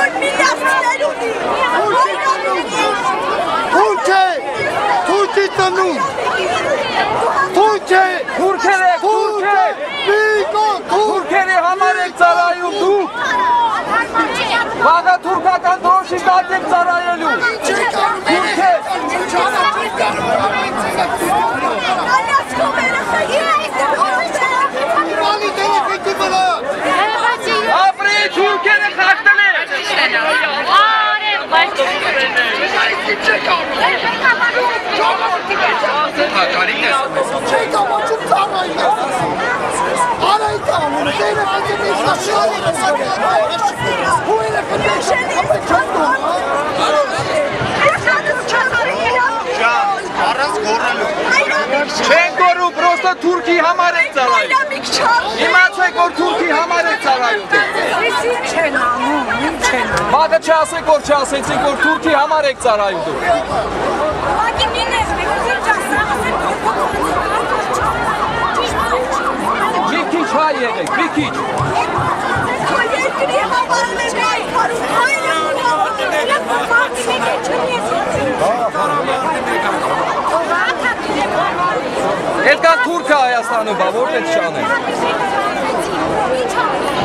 Թուրքերի համար եք ծառայում դուք։ Վաղը թուրքական դրոշի տակ եք ծառայելու։ Ապրի թուրքերը խախտել են։ Չեն գորու, պրոստը թուրքի համար եք ծառայում։ Իմացեք, որ թուրքի համար եք ծառայում։ Վաղը չասեք, որ չասեցիք, որ թուրքի համար եք ծառայում դուք։ Մի քիչ հայ եղեք, մի քիչ։ Էլ կան թուրքը Հայաստանում, բա որտե՞ղ չանեն։